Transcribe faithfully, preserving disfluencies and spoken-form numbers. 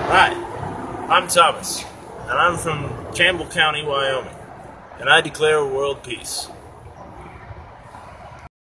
Hi, I'm Thomas, and I'm from Campbell County, Wyoming, and I declare world peace.